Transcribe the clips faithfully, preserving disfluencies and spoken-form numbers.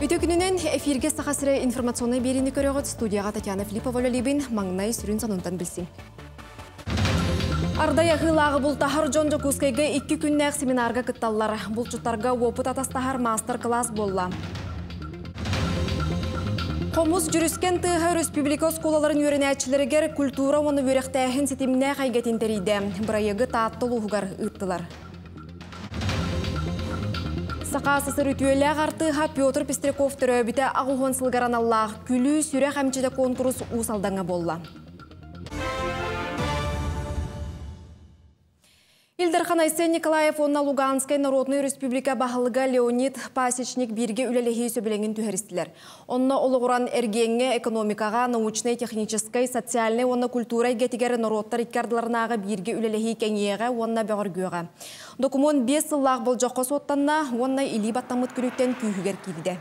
Үтө күнінен эфирге сақасыры информационный беріні көріғыт студияға Татьяна Филиппова-Лебин маңнай сүрін санынтан білсін. Ардая ғылағы бұл тахар жонжы көскайғы екі күннәк семинарға күтталар. Бұл жұттарға опыт атастахар мастер-класс болла. Қомыз жүріскен тыға республика сколаларын өрінәтшілерігер культура оны өріқтәхін сетіміне қайгетін терейді. Бірайығы тааттыл ұғығар ұттылар. Сақасысыр үтуелі ағартыға Петр Пестряков түрі ағуғын сылғаран Аллах күлі сүрі қамчыда конкурс ұсалдаңа болла. Илдар Айсен Николаев онна Луганская Народная Республика Бахалыга Леонид Пасечник бирге үлелехи сөбіленген түхерістілер. Онна олығыран әргенге экономикаға, научной, технической, социальной, онна культурай гетигер народтар иккардыларынаға бирге үлелехи кәңеға, онна бәғыргөға. Документ бес сыллақ бұл жоққа соттанна, онна или баттамыт күліктен күйігер кейді.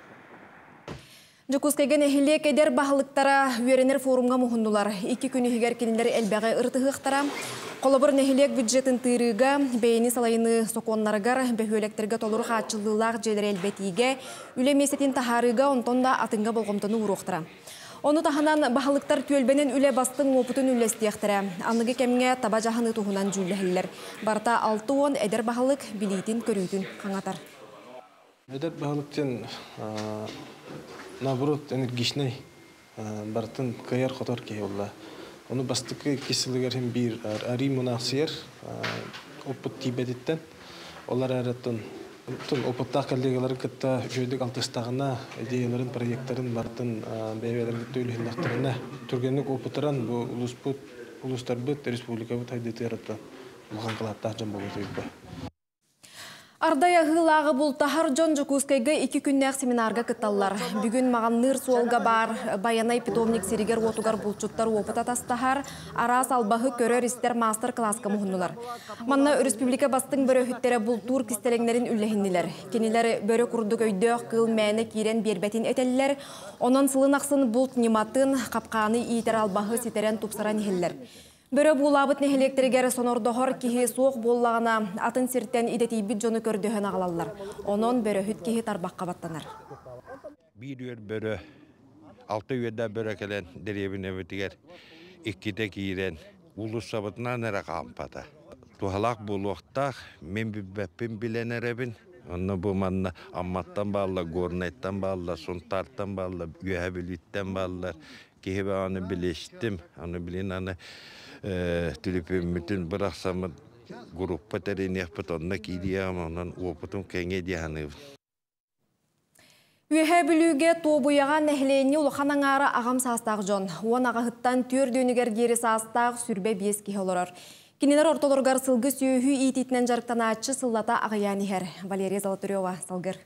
Жокускайген эхиле кедер бахалыктара үйеренер форумға мұхындылар. Iki күні хигер келіндер әлбәғі ұртығықтара. Қолабыр нехилек бюджетін тырыға, бейіні салайыны соқонларығар, бәхөлектерге толыр қачылылақ желер әлбәтіге, үлемесетін тахарыға онтонда атынға болғымтыны ұруқтыра. Оны таханан бахалыктар түйелбенен үле бастың опытын үлестияқтыра. Анығы кәмге таба жағаны тұғынан жүлләхілер. Барта алты он әдер бахалык билейтін көрүйтін қаңатар. Әдер бахалыктен наоборот энергичный бартын каяр хотор ке олла. Onu bastıkı kesilgerin bir ari münasir oput tibeditten. Onlar arattın. Tüm oputtak kaldıkları kıtta jüdik altыстağına ideyelerin, projektlerin bartın beyvelerin tüylühündaklarına Türkiye'nin oputaran bu ulusput, ulustarbut, respublikabut haydeti yarattı. Lugan kılatta hacam boğutuydu. Ардая ғылағы бұл тахар жон жүкускайғы екі күннәк семинарға күтталар. Бүгін мағанныр суолға бар, баянай питомник серігер отугар бұлчуттар опыт атастахар, арас албағы көрер істер мастер-класска мұхынылар. Манна республика бастың бөрі хүттері бұл тур кістелеңлерін үлләхіннелер. Кенелер бөрі күрдік өйдөк қыл мәні керен бербәтін әтелілер, онын сылын ақсын бұлт нематын, қапқаны иетер албағы сетерен тупсаран ехелілер. Бөрі бұлабыт нехелектергері сонордығыр кеге соқ боллағына атын сирттен идетейбіт жоны көрдіғін ағалалар. Онын бөрі хүт кеге тарбаққа баттанар. Bir yer börü, altı yerde börü kelen derevin evitiger, ikkide giren, ulus sabıtına nere kampada. Tuhalak buluqtaq, men bibbepin bilenerebin. Onu bu manna ammattan bağlı, gornetten bağlı, suntartan bağlı, yühebilitten bağlı. Kehebe onu bileştim, onu bilin onu tülüpüm bütün bıraksamı gruppa terin yapıt onunla gidiyem, onun oputun kenge diyanı. Üyebilüge tobuyağa nehleyini uluxanan ara ağam sastaq jon. On ağıttan tördüğünüger geri sastaq sürbe bies kihe olorar. Kineler ortalargar sılgı süyühü ititinden jarıktan açı sıllata ağayani her. Valeriya Zalatureva, salgır.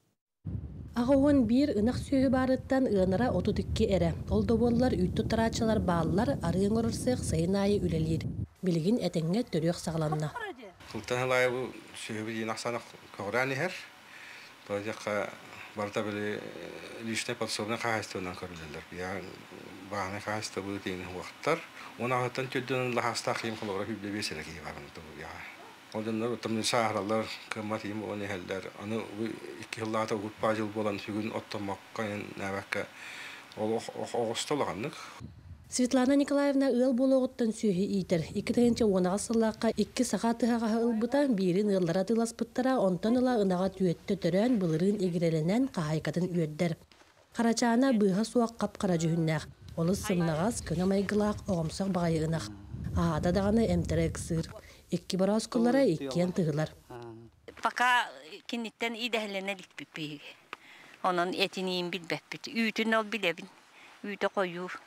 Ağıvan bir ınaq süyühü barıttan ığınara otudukki ere. Oldu bollar üttü taraçalar bağlılar arıyın orırsıq sayın ayı ülelir. Bilgin etenge törüyük sağlamna. Kıltan halaya bu süyühü bir naqsanaq kağırani her. Böylece barda böyle lüçne patsobuna kahistığından körülürler. Yani bağına kahistı bu deyini vaxtlar. Ona ağıttan tüldüğünün lahasta qiyim kılığıra hüble bir sene kiyi varındı bu ya. Ondan otamın şahralar kıymatıyım o neheller. Onu iki yıllarda gutpa yıl bolan hügün ottamakka nevekka oğustolağanlık. Svetlana Nikolaevna ıl boloğuttan süyühü iydir. İki tağınca onağa sılaqqa iki saqatıhağa ılbıtan birin ıllara dılaspıttara ondan ıla ınağa tüyöttü törön bılırın egirelenen qahaykadın üyödder. Qaraçana bıha suaq qap qaracı hünnaq. Olus sımnağaz könamaygılaq oğumsaq bağay ınaq. Ağada dağını emtere kısır. İki baraz kullara ikiyen tığılar. Paka kinitten idehlerine dikbip. Onun etiniğin bilbepbit. Üytün ol bilebin. Üyte koyuyor.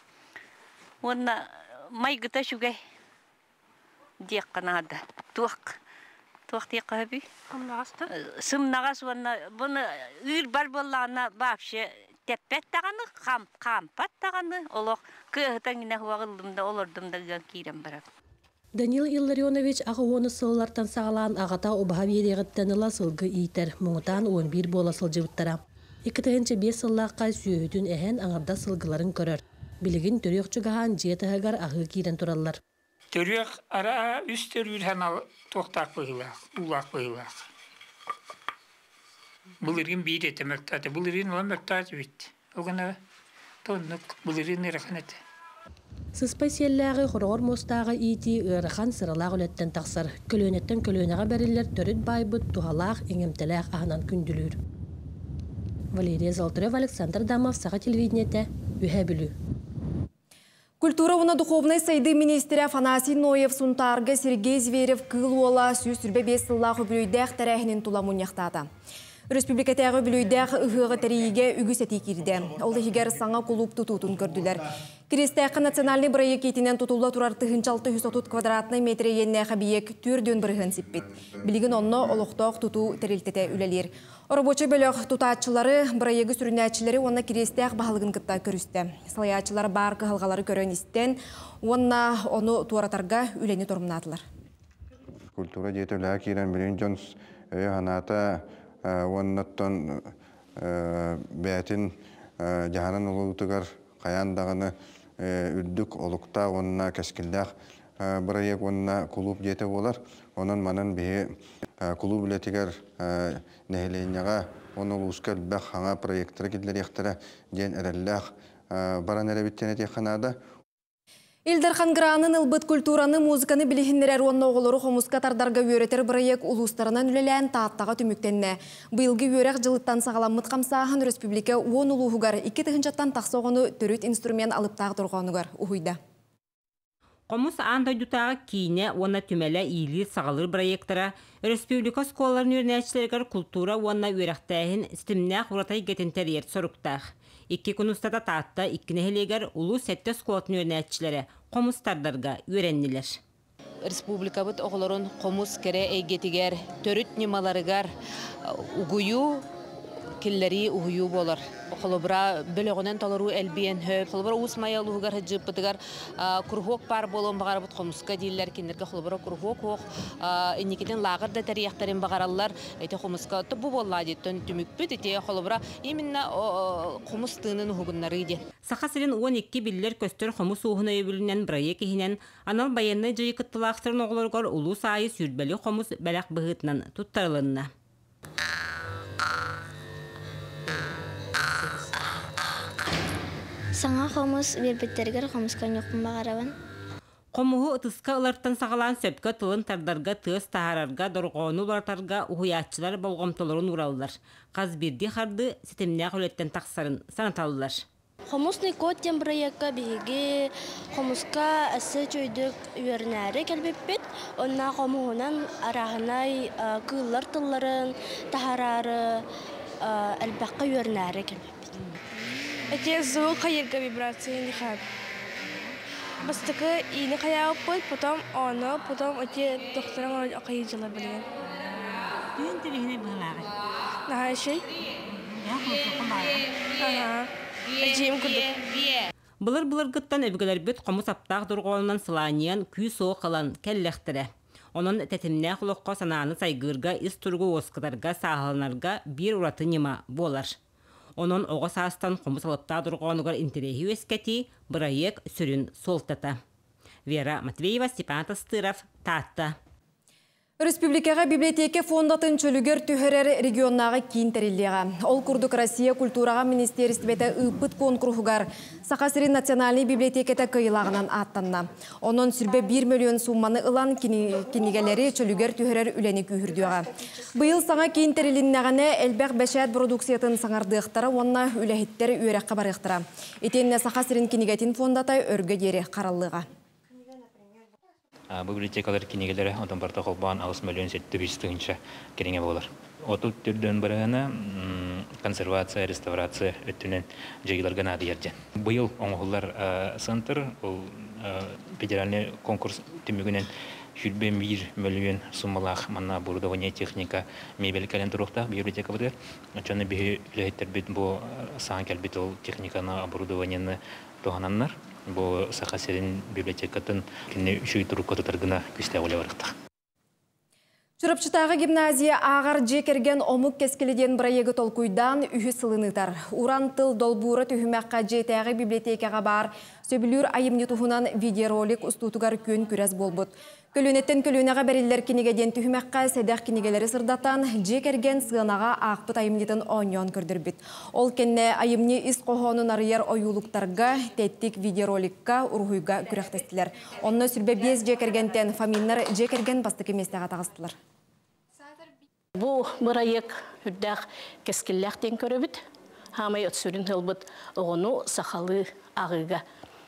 Ona maygıta şüge diyek kanada. Tuğak. Tuğak diyek abi. Sımnağas ona bunu ür barbollarına babşı teppet tağını, kamp kampat tağını. Olaq kıyıhtan yine huağıldımda olurdum da kirem bırak. Danil Illarionovich ağıvonu sıllardan sağlan ağata obaha veriyattanıla sılgı iyiter. Muğutan on bir bola sılcıvıttara. İki tağınca beş sıllaqqa süyüdün ehen ağırda sılgıların körür. Bilgin törüyük çıgahan jiyatahıgar ağı kiren turallar. Törüyük ara üst törüyük hanal toqtaq bıyılaq, ulaq bıyılaq. Булырын бейт етемектаты. Булырын olan мектаты бит. Оғана тоннық булырын ерақанаты. Сыспай селләғы хорор мостағы ити ырыхан сыралақ үлеттен тақсыр. Көлөнеттен көлөнеға бәрілер төріт байбыт тухалақ еңемтеләқ ағынан күнділір. Валерия Золотарев, Александр Дамов, Саха телевидениете, Үхәбілі. Культура уна духовной сайды министрі Афанасий Ноев Сунтарга Сергей Зверев кылуола сүйс сүрбе бес сыллағы бүлүйдәқ тәрәхінен туламын яқтады. Республикатағы бүлүйдәқ ұғығы тәрейге үгіс әті керді. Ол егер саңа клуб тұтутын көрділер. Кірестәқі национальный проект етінен тұтулы тұрар тұхынчалты жүз отыз квадратный метре енне қабиек түрден бірігін сіппет. Білігін онны олықтақ тұту тәрелтеті үлелер. Рабочий бөліқ тұтатшылары, бірайығы сүрінәтшілері онна кірестәқ бағылығын күтті көрісті. Салаятшылар бар қығылғалары көрін істен, онна оны туаратарға үлені тұрмынатылар. Культура жетілі керен білін жонс өйханата оннаттан бәтін жағанын ұлытығар қаяндағыны үрдік олықта онына кәскілдәқ бірайық онына клуб жеті болар. Onun manan bir klub biletiger nehleynyaga onu uskal bak hanga proyektleri gidler yaktara den erellak baran erebitten etiyakhanada. Илдархан Гранын ылбыт культураны, музыканы билихиннерер онна оғылыры хомуска тардарга өретер бірайек улустарынан үлелән тааттаға түміктенне. Бұйылғы өрек жылыттан сағаламмыт қамсағын республика он ұлуғығар екі тығынчаттан тақсоғыны түріт инструмент алыптағы тұрғанығар ұхыйда. Комус анда дутағы кейіне оны түмәлі ийлі сағалыр проекттара республика сколарын өрнәтшілергер культура оны өрәқтәйін стімнәқ ұратай гетентер ерт сұрықтақ. Икки күністата таатта иккінәхелегер ұлу сәтті сколатын өрнәтшілері комустардарға өрәннілер. Республика бұд оғылырын комус кере әйгетігер төріт немаларығар ұғыю киллери уһую болар. Холобра бөлөгөнөн толору элбиен хөп. Холобра усмая лугар хҗыппытыгар курхок пар болон багар бут хомуска диллер киндерге холобра курхок хок эникиден лагырда тарихтарын багараллар. Эте хомуска бу болла диттен түмүкпүт эте холобра именно хомус тынын хугуннары иде. Сахасылын он эки биллер көстөр хомус уһуна өбүлүнөн проект ихинен анал баянны жыйкыттылактырын оглоргор улуу сайы сүрбели хомус балак быгытынан туттарылынна. Саңа хомус бербеттергер хомускан юқпын бағарабан. Қомуғы ұтысқа ұларттан сағалан сөпкі тылын тардарға, тыз тағарарға, дұрғауыны ұлартарға ұхуятчылар болғамтыларын ұралылар. Қаз бірді қарды сетімнәқ өлеттен тақсарын санаталылар. Хомусны көттен проектқа бігі хомуска әсі чөйдік үйернәрі кәлбеппет. Онна қомуғынан арағынай кыллар тылларын тағарары әлбәққа үйернәрі кәлбеппет. Эти звук хаирга вибрации не хаб. Бастыка и не хая опыт, потом оно, потом эти докторам акаиджала блин. Юн ты вихне балага. Да, шей. Я хочу помага. Ага. Эджим кудук. Булар-булар гыттан эбгелер бит комус аптак дургонунан сыланиян күй соок кылан келлехтере. Onun tətimnə xuluqqa sanağını saygırga, is turgu oskıdarga, sağlanarga bir uratı nima bolar. Onun oğa sağıstan komus alıpta durğanıgar interehi ösketi, bırayek sürün soltata. Vera Matveyeva, Stepan Tastırov, Tatta. Республикаға библиотека фондатын чөлігер түйірер регионнаға кейін тәрелдеға. Ол күрдік Россия культураға министерстветі ұпыт конкурсугар Сақасырын национальный библиотекеті кыйлағынан аттанна. Onun сүрбе bir миллион сумманы ылан кенегелері чөлігер түйірер үләні күйірдеға. Бұйыл саңа кейін тәреліннәғіне әлбәқ бәшәт продукциятын саңардықтары, онына үләхеттері үйрәққа барықтыра. Етенне Сақасырын кенегетін фондатай өргі дері қаралыға. Библиотекалар кинегелері одан барта қолбан алыс миллион сетті бейістігінші кереңе болар. Оту түрден біріғіні консервация, реставрация өттінен жайыларға нады ерден. Бұйыл оңғылар сантыр, ол федеральный конкурс түмігінен жүлбен бір миллион суммалақ манна оборудование техника мебель кәлен тұрықтақ библиотека бұдыр. Очаны бейі үләйттер біт бұл саң кәлбет ол техниканы оборудованияны тоғананнар. Бұл Сақасырын библиотекатын кенне үші тұрып көтітіргіна күсті олай барықтық. Чұрапчытағы гимназия ағар жекерген омық кескеледен бірайегі толкуйдан үйі сылынытар. Уран тыл долбуры түйімәққа жетәғі библиотекаға бар Сөбілүр айымны туһунан видеоролик устутугар күн күрәс болбут. Көлөнеттен көлөнеға бәрелер кинегеден түхімәққа сәдәқ кинегелері сырдатан жекерген сығынаға ақпыт айымнетін оңyon көрдірбіт. Ол кенне айымны ис қоғонын арыяр ойулуқтарға, тәттік видеороликка ұрғыйға күрәқтестілер. Онны сүрбе без жекергентен фамилнар жекерген бастықы местеға тағыстылар. Бұл мұрайық үрдәқ кескілләқтен көрібіт. Хамай өтсүрін ғылбыт оғыну сақалы ағыға.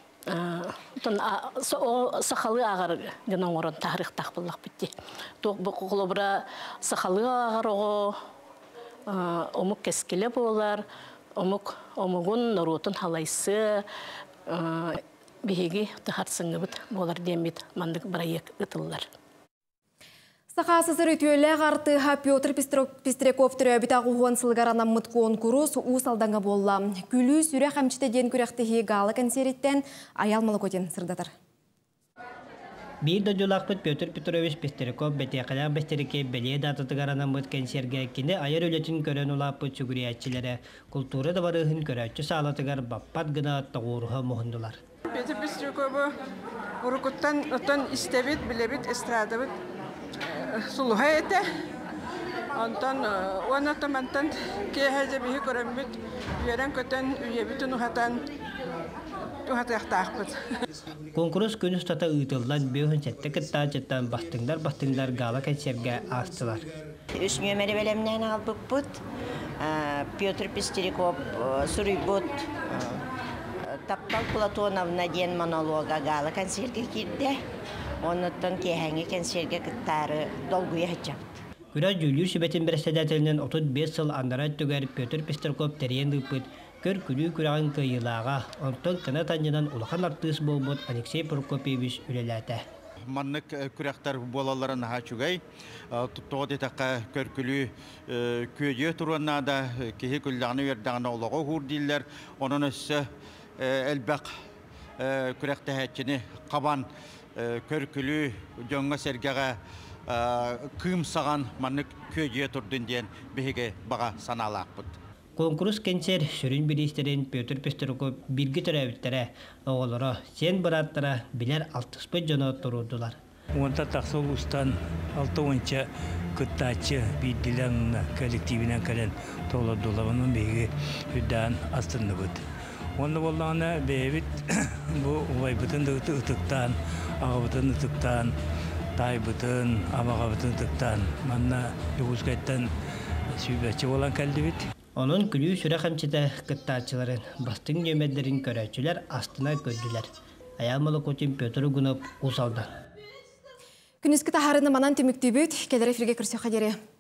Сақалы ағар гынан орын тарих тақпыллақ бітті. Қолыбыра сақалы ағар оғы омық кескілі болар, омығын нұрутын халайсы бейге тұхарсыңы бұд болар демет мандық бірайек ұтылылар. Сақасызыр өтуелі ғартыға Петр Пестряков түрі бітағы ғуан сылғаранам мұт конкурс ұс алданға болла. Күлі сүрі қамчыты ден күрәқтігі ғалы консерттен аялмалы көтен сырдатыр. Bir dojulaqpıt Петр Петрович Пестряков бәтеқалақ бәстереке бәле датытығаранам мұт консерге кені айыр өлетін көрен ұлаппыт сүгіриятчілері культура даварығын көрәтчі сағалатығар баппат ғына тағуырға мұхындылар. Петр Пестраковы ұрықыттан ұттан істебет, білебет, эстрадабет сулуха эте. Онтан оны тамантан кеһәзе бихи көрәмбит, үйәрән көтән үйәбитін ұхатан ұхатаяқтақпыт. Конкурс күн ұстата ұйтылдан бөйін сәтті кітта жеттан бастыңдар-бастыңдар ғала консерге астылар. Үш нөмері бәлемнен албық бұд, Петр Пестряков сұрый Таптал Платоновна ден монолога ғала консерге кирді. Онуттан кеһәңе консерге кыттары долгуя хачапты. Күрә Жүлюр Шибетин председателінен отыз бес сыл андарат түгәр Петр Пестряков тәрен дыпыт, көр күлі күрәғын кыйылаға, онтон кына танжынан улахан артыс болбут Алексей Прокопьевич үлеләті. Маннык күрәқтар болаларын хачугай, тоғыд етаққа көр күлі көйе тұруына да кеһі күлләғыны вердағына олығы ғур дейілер. Оның өсі әлбәқ күрәқті хәтчіні қабан көркүлü жоңга сергеге кым саған маннык көйе турдун ден беге бага саналакпыт. Конкурс кенсер сүрүн билистерин Петр Пестряков бирги төрөбүттөрө оголоро сен бараттара билер алтыспы жана турдулар. Онта таксыл устан алтынчы кыттачы бидилен коллективинен келен толодулавынын беге үдан астыныбыт. Онда болланы бебит бу улайбытын ытыктан, агабытын ытыктан, тайбытын, амагабытын ытыктан, манна югускайттан сүйбәче болан кәлді бит. Onun külü süre kamçıda kıttaçıların bastın gömedlerin körəçüler astına gördüler. Ayamalı koçun Pötürü Gunup usaldı. Күнүскү тахарыны манан темиктүбүт, келер эфирге кирсе хадере.